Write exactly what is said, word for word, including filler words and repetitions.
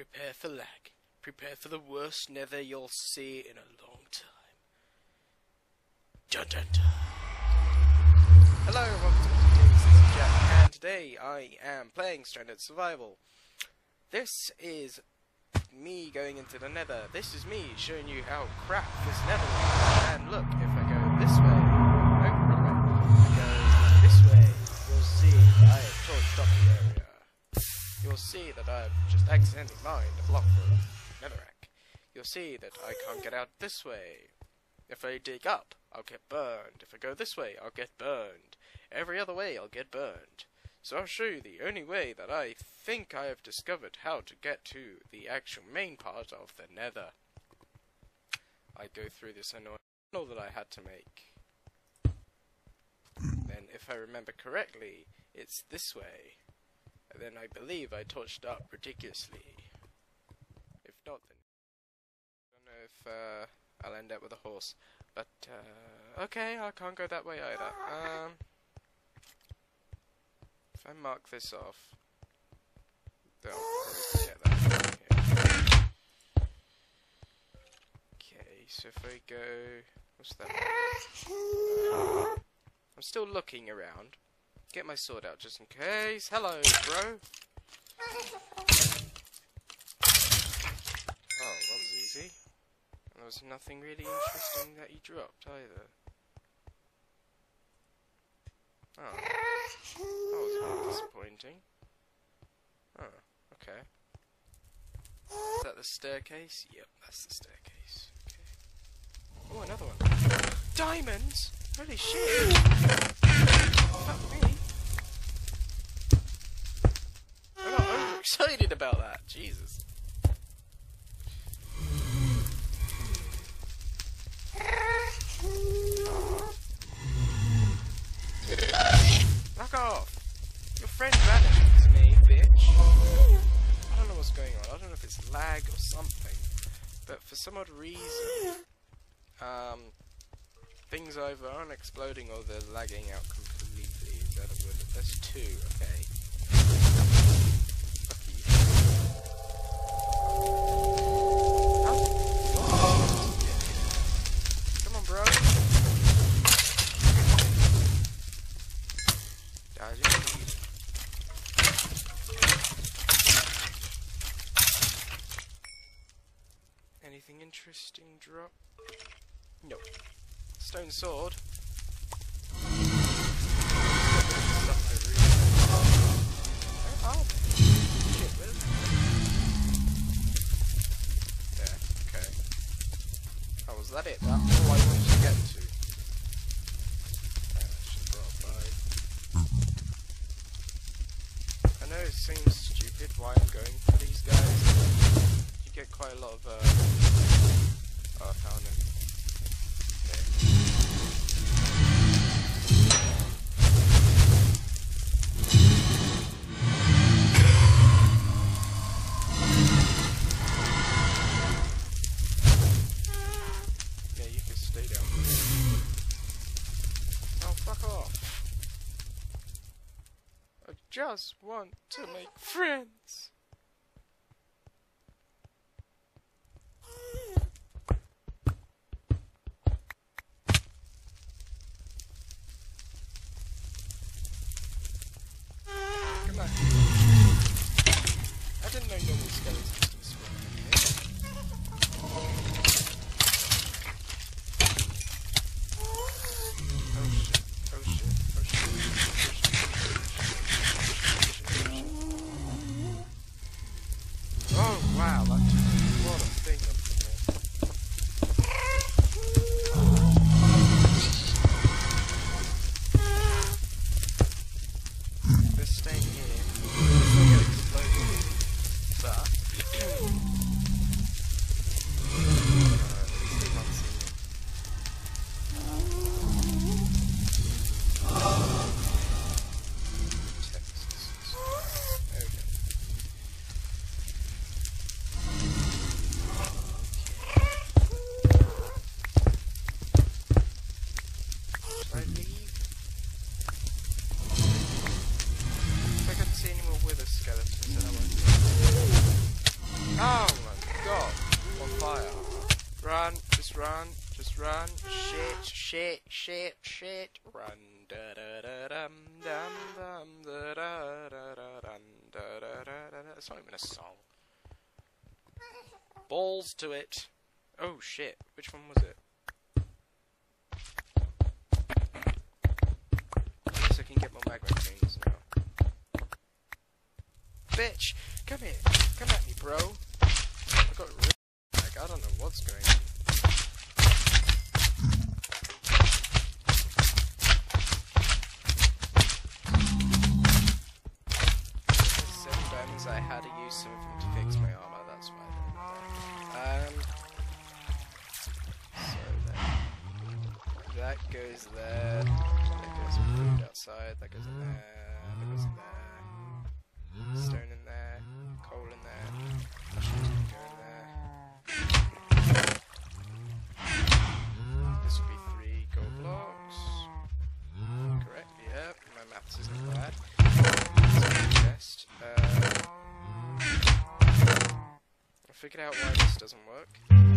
Prepare for lag. Prepare for the worst nether you'll see in a long time. Dun dun dun. Hello and welcome to the Games. This is Jack, and today I am playing Stranded Survival. This is me going into the nether. This is me showing you how crap this nether is. And look, if I go this way, no, wrong way. If I go this way, you'll see that I have torched up the area. You'll see that I have just accidentally mined a block for netherrack. You'll see that I can't get out this way. If I dig up, I'll get burned. If I go this way, I'll get burned. Every other way, I'll get burned. So I'll show you the only way that I think I have discovered how to get to the actual main part of the nether. I go through this annoying tunnel that I had to make. Then, if I remember correctly, it's this way. And then I believe I torched up ridiculously. If not, then I don't know if uh, I'll end up with a horse. But, uh, okay, I can't go that way either. Um, if I mark this off, then I'll probably get that. Yeah. Okay, so if I go, what's that? Uh, I'm still looking around. Get my sword out just in case. Hello, bro. Oh, that was easy. There was nothing really interesting that he dropped either. Oh, that was a bit disappointing. Oh, okay. Is that the staircase? Yep, that's the staircase. Okay. Oh, another one. Diamonds? Holy shit! Fuck me. I got overexcited about that. Jesus. Fuck off! Your friend vanished to me, bitch. I don't know what's going on. I don't know if it's lag or something. But for some odd reason, um, things either aren't exploding or they're lagging out completely. Is that a word? There's two, okay. Fuck you. Oh. Come on, bro. Guys, you need. Anything interesting drop? Nope. Stone sword. Oh, shit, where is it? Yeah, okay. Oh, was that it? That's all I wanted to get to. I know it seems stupid why I'm going for these guys. You get quite a lot of, uh... oh, I found him. Yeah, you can stay down. Oh, fuck off. I just want to make friends. Come on. I didn't know normal skeletons can spawn in here. Oh shit, oh shit, oh shit, oh shit, oh shit. Oh wow, that took a lot of thing up there. This staying here, it's not get exploded, but uh, at least they can't see me. Texas. Okay. Let's run. Shit, shit, shit, shit. Run. Da da da dum dum dum da da da da dum da da da da. It's not even a song. Balls to it. Oh shit. Which one was it? At least I can get my magma chains now. Bitch! Come here! Come at me, bro! I got really like, I don't know what's going on. Seven diamonds, I had to use some of them to fix my armor, that's why they're there. Um, so then, that goes there, that goes in food outside, that goes in there, that goes in there, stone in there, coal in there, shit go in there. This would be three gold blocks. Correct, yep, my maths isn't bad. Chest. Uh, I figured out why this doesn't work.